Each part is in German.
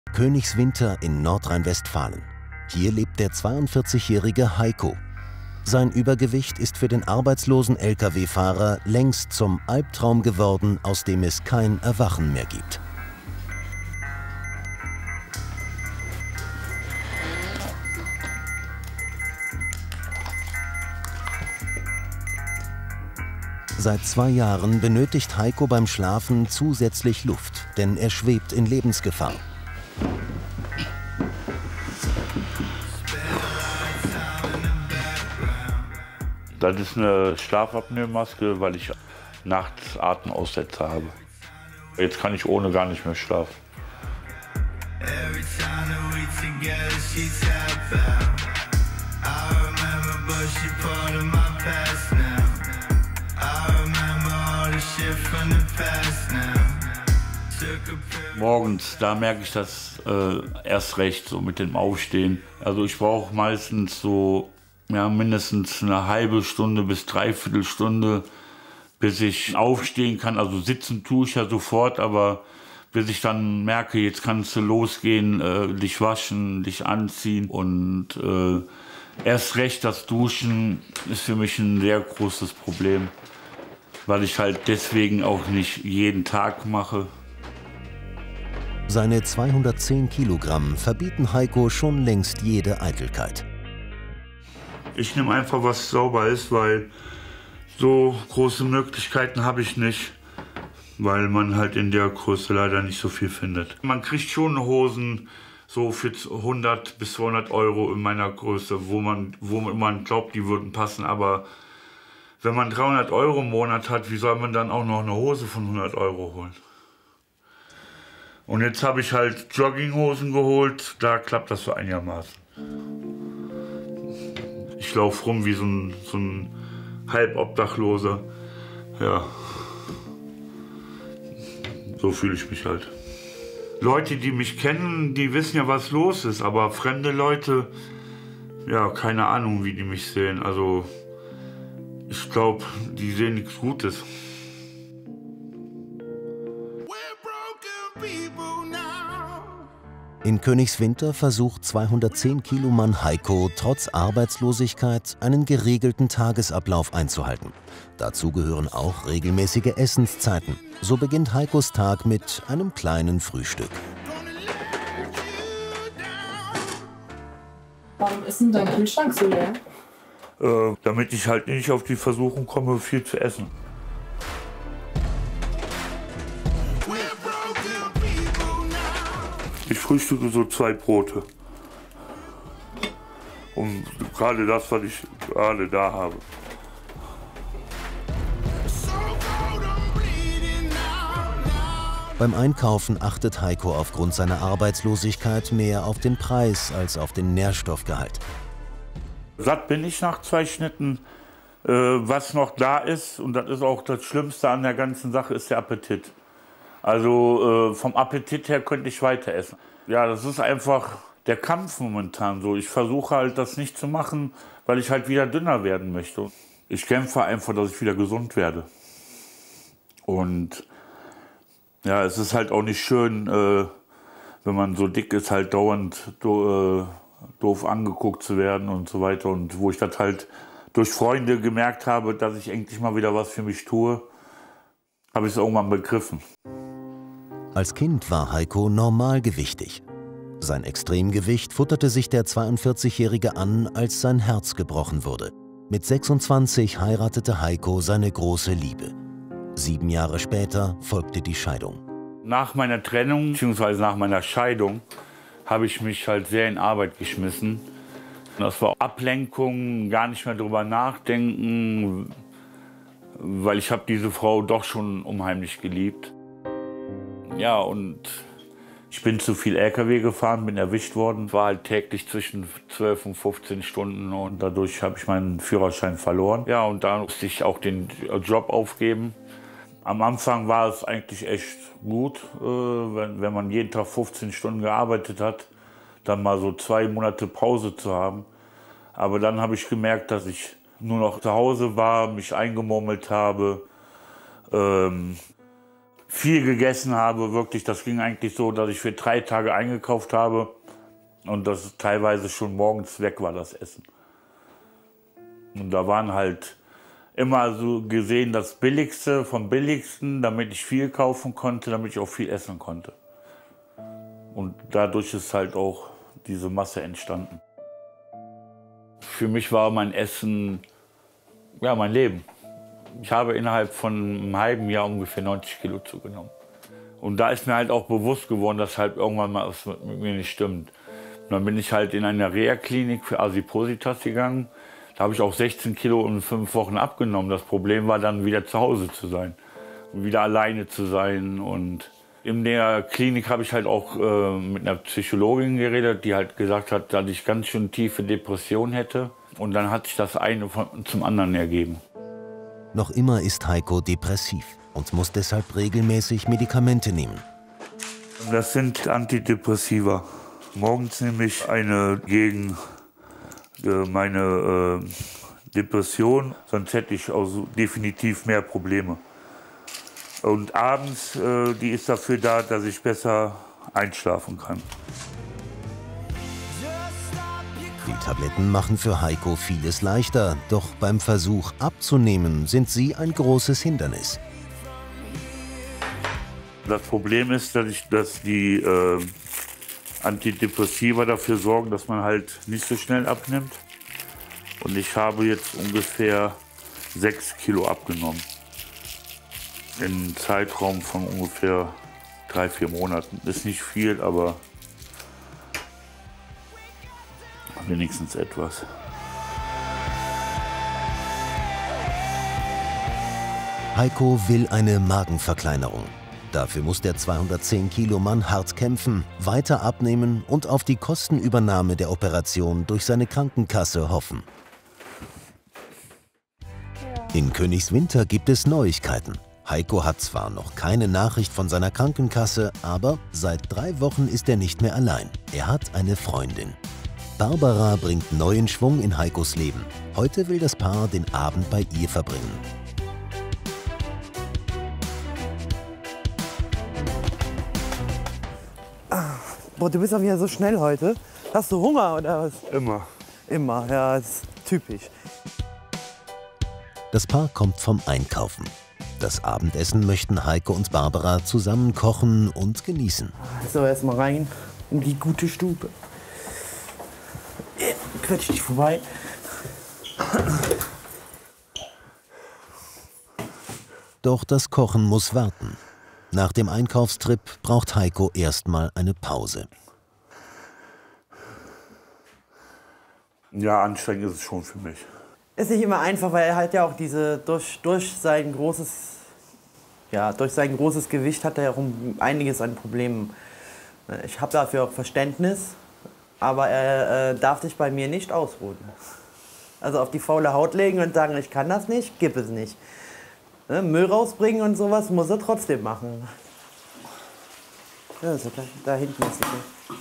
Königswinter in Nordrhein-Westfalen. Hier lebt der 42-jährige Heiko. Sein Übergewicht ist für den arbeitslosen Lkw-Fahrer längst zum Albtraum geworden, aus dem es kein Erwachen mehr gibt. Seit 2 Jahren benötigt Heiko beim Schlafen zusätzlich Luft, denn er schwebt in Lebensgefahr. Das ist eine Schlafapnoe-Maske, weil ich nachts Atemaussetzer habe. Jetzt kann ich ohne gar nicht mehr schlafen. Morgens, da merke ich das erst recht, so mit dem Aufstehen. Also ich brauche meistens so mindestens eine halbe Stunde bis 3/4 Stunde, bis ich aufstehen kann. Also sitzen tue ich ja sofort, aber bis ich dann merke, jetzt kannst du losgehen, dich waschen, dich anziehen. Und erst recht das Duschen ist für mich ein sehr großes Problem, weil ich halt deswegen auch nicht jeden Tag mache. Seine 210 Kilogramm verbieten Heiko schon längst jede Eitelkeit. Ich nehme einfach, was sauber ist, weil so große Möglichkeiten habe ich nicht, weil man halt in der Größe leider nicht so viel findet. Man kriegt schon Hosen so für 100 bis 200 Euro in meiner Größe, wo man glaubt, die würden passen, aber wenn man 300 Euro im Monat hat, wie soll man dann auch noch eine Hose von 100 Euro holen? Und jetzt habe ich halt Jogginghosen geholt, da klappt das so einigermaßen. Ich laufe rum wie so ein Halbobdachloser. Ja. So fühle ich mich halt. Leute, die mich kennen, die wissen ja, was los ist. Aber fremde Leute, ja, keine Ahnung, wie die mich sehen. Also, ich glaube, die sehen nichts Gutes. In Königswinter versucht 210-Kilo-Mann Heiko trotz Arbeitslosigkeit einen geregelten Tagesablauf einzuhalten. Dazu gehören auch regelmäßige Essenszeiten. So beginnt Heikos Tag mit einem kleinen Frühstück. Warum ist denn dein Kühlschrank so leer? Damit ich halt nicht auf die Versuchung komme, viel zu essen. Ich frühstücke so 2 Brote. Und gerade das, was ich gerade da habe. Beim Einkaufen achtet Heiko aufgrund seiner Arbeitslosigkeit mehr auf den Preis als auf den Nährstoffgehalt. Satt bin ich nach 2 Schnitten. Was noch da ist, und das ist auch das Schlimmste an der ganzen Sache, ist der Appetit. Also vom Appetit her könnte ich weiter essen. Ja, das ist einfach der Kampf momentan so. Ich versuche halt das nicht zu machen, weil ich halt wieder dünner werden möchte. Ich kämpfe einfach, dass ich wieder gesund werde. Und ja, es ist halt auch nicht schön, wenn man so dick ist, halt dauernd doof angeguckt zu werden und so weiter. Und wo ich das halt durch Freunde gemerkt habe, dass ich endlich mal wieder was für mich tue, habe ich es irgendwann begriffen. Als Kind war Heiko normalgewichtig. Sein Extremgewicht futterte sich der 42-Jährige an, als sein Herz gebrochen wurde. Mit 26 heiratete Heiko seine große Liebe. 7 Jahre später folgte die Scheidung. Nach meiner Trennung bzw. nach meiner Scheidung habe ich mich halt sehr in Arbeit geschmissen. Das war Ablenkung, gar nicht mehr drüber nachdenken, weil ich habe diese Frau doch schon unheimlich geliebt. Ja, und ich bin zu viel LKW gefahren, bin erwischt worden, war halt täglich zwischen 12 und 15 Stunden und dadurch habe ich meinen Führerschein verloren. Ja, und da musste ich auch den Job aufgeben. Am Anfang war es eigentlich echt gut, wenn man jeden Tag 15 Stunden gearbeitet hat, dann mal so 2 Monate Pause zu haben. Aber dann habe ich gemerkt, dass ich nur noch zu Hause war, mich eingemurmelt habe, viel gegessen habe. Wirklich, das ging eigentlich so, dass ich für 3 Tage eingekauft habe und das teilweise schon morgens weg war, das Essen. Und da waren halt immer so gesehen das Billigste vom Billigsten, damit ich viel kaufen konnte, damit ich auch viel essen konnte. Und dadurch ist halt auch diese Masse entstanden. Für mich war mein Essen, ja, mein Leben. Ich habe innerhalb von einem halben Jahr ungefähr 90 Kilo zugenommen. Und da ist mir halt auch bewusst geworden, dass halt irgendwann mal was mit mir nicht stimmt. Und dann bin ich halt in eine Reha-Klinik für Adipositas gegangen. Da habe ich auch 16 Kilo in 5 Wochen abgenommen. Das Problem war dann, wieder zu Hause zu sein und wieder alleine zu sein. Und in der Klinik habe ich halt auch mit einer Psychologin geredet, die halt gesagt hat, dass ich ganz schön tiefe Depression hätte. Und dann hat sich das eine zum anderen ergeben. Noch immer ist Heiko depressiv und muss deshalb regelmäßig Medikamente nehmen. Das sind Antidepressiva. Morgens nehme ich eine gegen meine Depression, sonst hätte ich auch definitiv mehr Probleme. Und abends, die ist dafür da, dass ich besser einschlafen kann. Die Tabletten machen für Heiko vieles leichter, doch beim Versuch abzunehmen sind sie ein großes Hindernis. Das Problem ist, dass die Antidepressiva dafür sorgen, dass man halt nicht so schnell abnimmt. Und ich habe jetzt ungefähr 6 Kilo abgenommen. In einem Zeitraum von ungefähr 3-4 Monaten. Ist nicht viel, aber wenigstens etwas. Heiko will eine Magenverkleinerung. Dafür muss der 210-Kilo-Mann hart kämpfen, weiter abnehmen und auf die Kostenübernahme der Operation durch seine Krankenkasse hoffen. In Königswinter gibt es Neuigkeiten. Heiko hat zwar noch keine Nachricht von seiner Krankenkasse, aber seit 3 Wochen ist er nicht mehr allein. Er hat eine Freundin. Barbara bringt neuen Schwung in Heikos Leben. Heute will das Paar den Abend bei ihr verbringen. Boah, du bist doch wieder so schnell heute. Hast du Hunger oder was? Immer. Immer, ja, das ist typisch. Das Paar kommt vom Einkaufen. Das Abendessen möchten Heiko und Barbara zusammen kochen und genießen. So, erstmal rein in die gute Stube. Quetsch dich vorbei. Doch das Kochen muss warten. Nach dem Einkaufstrip braucht Heiko erstmal eine Pause. Ja, anstrengend ist es schon für mich. Ist nicht immer einfach, weil er halt ja auch durch sein großes Gewicht hat er ja auch einiges an Problemen. Ich habe dafür auch Verständnis, aber er darf sich bei mir nicht ausruhen. Also auf die faule Haut legen und sagen, ich kann das nicht, gibt es nicht. Müll rausbringen und sowas muss er trotzdem machen. Ja, so da hinten ist es.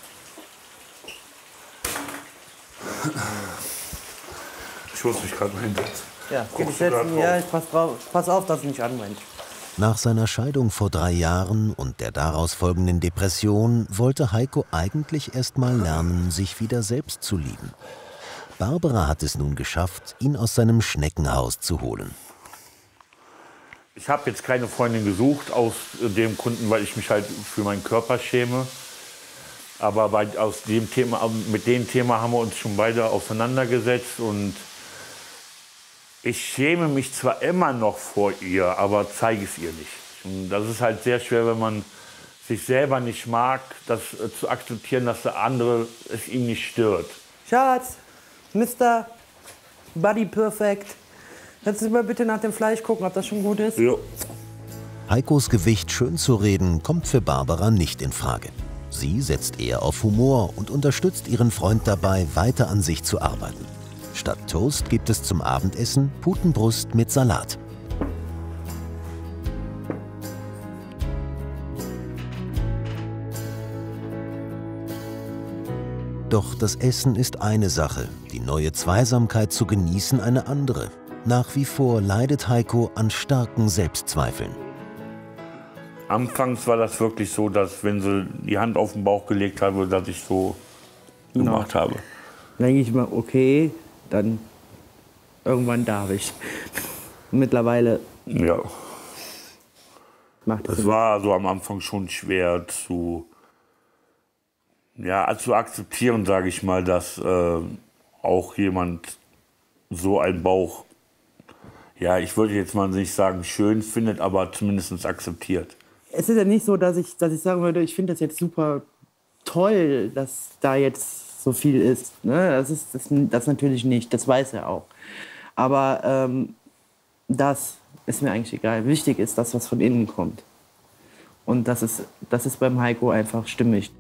Ich muss mich gerade mal hinsetzen. Ja, geh dich setzen. Ja, ich pass auf, dass du nicht anbrennt. Nach seiner Scheidung vor 3 Jahren und der daraus folgenden Depression wollte Heiko eigentlich erst mal lernen, sich wieder selbst zu lieben. Barbara hat es nun geschafft, ihn aus seinem Schneckenhaus zu holen. Ich habe jetzt keine Freundin gesucht, aus dem Grund, weil ich mich halt für meinen Körper schäme. Aber mit dem Thema haben wir uns schon beide auseinandergesetzt. Und ich schäme mich zwar immer noch vor ihr, aber zeige es ihr nicht. Und das ist halt sehr schwer, wenn man sich selber nicht mag, das zu akzeptieren, dass der andere es ihm nicht stört. Schatz, Mr. Body Perfect. Kannst du mal bitte nach dem Fleisch gucken, ob das schon gut ist? Ja. Heikos Gewicht schön zu reden, kommt für Barbara nicht in Frage. Sie setzt eher auf Humor und unterstützt ihren Freund dabei, weiter an sich zu arbeiten. Statt Toast gibt es zum Abendessen Putenbrust mit Salat. Doch das Essen ist eine Sache, die neue Zweisamkeit zu genießen eine andere. Nach wie vor leidet Heiko an starken Selbstzweifeln. Anfangs war das wirklich so, dass wenn sie die Hand auf den Bauch gelegt habe, dass ich so gemacht habe. Dann denke ich mal, okay, dann irgendwann darf ich. Mittlerweile Ja. macht es Das war so am Anfang schon schwer zu akzeptieren, sage ich mal, dass auch jemand so einen Bauch, ja, ich würde jetzt mal nicht sagen schön findet, aber zumindest akzeptiert. Es ist ja nicht so, dass ich sagen würde, ich finde das jetzt super toll, dass da jetzt so viel ist. Ne? Das natürlich nicht, das weiß er auch. Aber das ist mir eigentlich egal. Wichtig ist das, was von innen kommt. Und das ist beim Heiko einfach stimmig.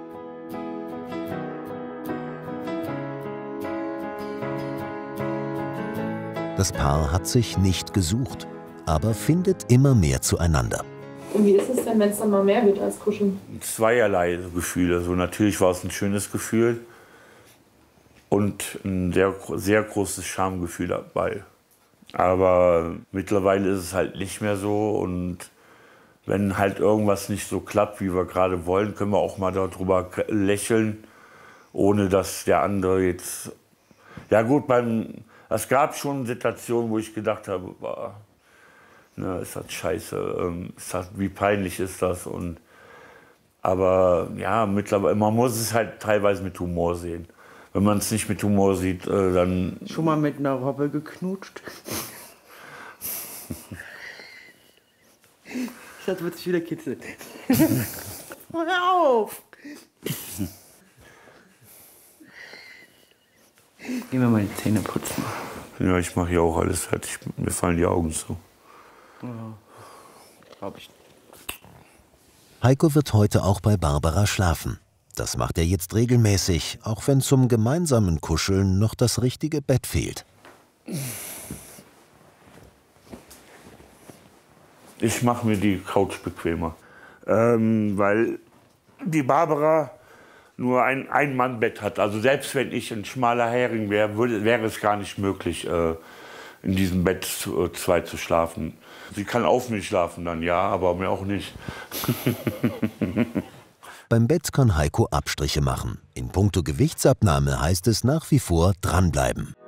Das Paar hat sich nicht gesucht, aber findet immer mehr zueinander. Und wie ist es denn, wenn es dann mal mehr wird als Kuscheln? Zweierlei Gefühle. Also natürlich war es ein schönes Gefühl und ein sehr, sehr großes Schamgefühl dabei. Aber mittlerweile ist es halt nicht mehr so. Und wenn halt irgendwas nicht so klappt, wie wir gerade wollen, können wir auch mal darüber lächeln, ohne dass der andere jetzt... Ja gut, es gab schon Situationen, wo ich gedacht habe, boah, ne, ist das scheiße, wie peinlich ist das? Aber ja, mittlerweile, man muss es halt teilweise mit Humor sehen. Wenn man es nicht mit Humor sieht, dann... Schon mal mit einer Robbe geknutscht? Das wird sich wieder kitzeln. Hör auf! Gehen wir mal die Zähne putzen. Ja, ich mache hier auch alles fertig. Mir fallen die Augen zu. Ja, glaub ich. Heiko wird heute auch bei Barbara schlafen. Das macht er jetzt regelmäßig, auch wenn zum gemeinsamen Kuscheln noch das richtige Bett fehlt. Ich mache mir die Couch bequemer, weil die Barbara nur ein Ein-Mann-Bett hat. Also selbst wenn ich ein schmaler Hering wäre, wäre es gar nicht möglich, in diesem Bett zwei zu schlafen. Sie kann auf mich schlafen dann, ja, aber mir auch nicht. Beim Bett kann Heiko Abstriche machen. In puncto Gewichtsabnahme heißt es nach wie vor dranbleiben.